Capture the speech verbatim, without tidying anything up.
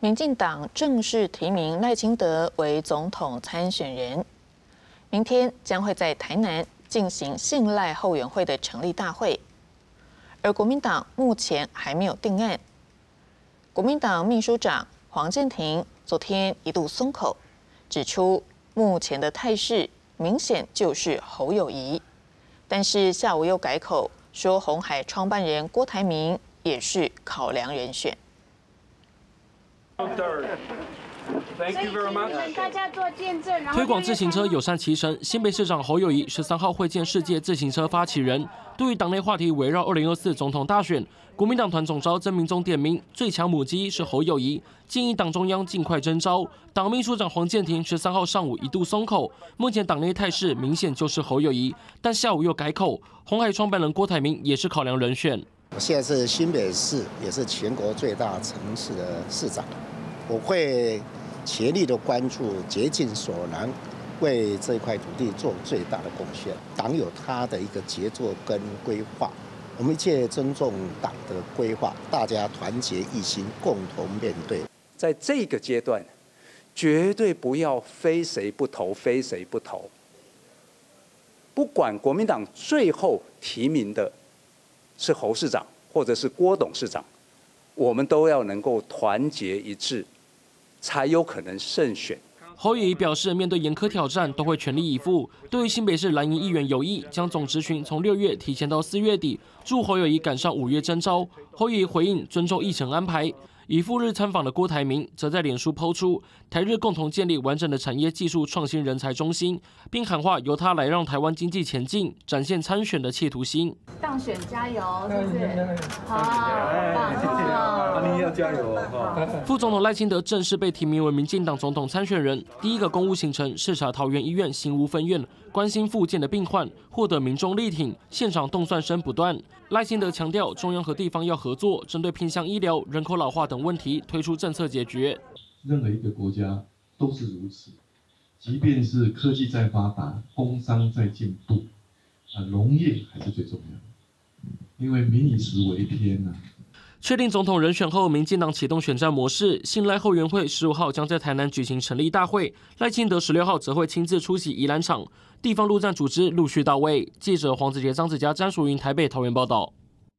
民进党正式提名赖清德为总统参选人，明天将会在台南进行信赖后援会的成立大会，而国民党目前还没有定案。国民党秘书长黄健庭昨天一度松口，指出目前的态势明显就是侯友宜，但是下午又改口说鸿海创办人郭台铭也是考量人选。 Thank you very much. 大家做见证， 推广自行车友善骑乘，新北市长侯友宜十三号会见世界自行车发起人。对于党内话题围绕二零二四总统大选，国民党团总召曾明宗点名最强母鸡是侯友宜，建议党中央尽快征召。党秘书长黄健庭十三号上午一度松口，目前党内态势明显就是侯友宜，但下午又改口，鸿海创办人郭台铭也是考量人选。 现在是新北市，也是全国最大城市的市长。 我会全力的关注，竭尽所能，为这块土地做最大的贡献。党有他的一个杰作跟规划，我们一切尊重党的规划，大家团结一心，共同面对。 在这个阶段，绝对不要非谁不投，非谁不投。不管国民党最后提名的是侯市长，或者是郭董事长，我们都要能够团结一致。 才有可能胜选。 侯友宜表示，面对严苛挑战，都会全力以赴。对于新北市蓝营议员有意将总质询从六月提前到四月底，祝侯友宜赶上五月征召。侯友宜回应尊重议程安排。已赴日参访的郭台铭则在脸书抛出台日共同建立完整的产业技术创新人才中心，并喊话由他来让台湾经济前进，展现参选的企图心。 当选加油，是不是？好，棒，谢谢。 你要加油哦！ 副总统赖清德正式被提名为民进党总统参选人，第一个公务行程视察桃园医院新屋分院，关心复健的病患，获得民众力挺，现场动算声不断。赖清德强调，中央和地方要合作，针对偏乡医疗、人口老化等问题推出政策解决。 任何一个国家都是如此，即便是科技再发达，工商再进步，啊，农业还是最重要的，因为民以食为天呐、啊。 确定总统人选后，民进党启动选战模式。信赖后援会十五号将在台南举行成立大会，赖清德十六号则会亲自出席宜兰场，地方陆战组织陆续到位。记者黄子杰、张子佳、詹淑云台北、桃园报道。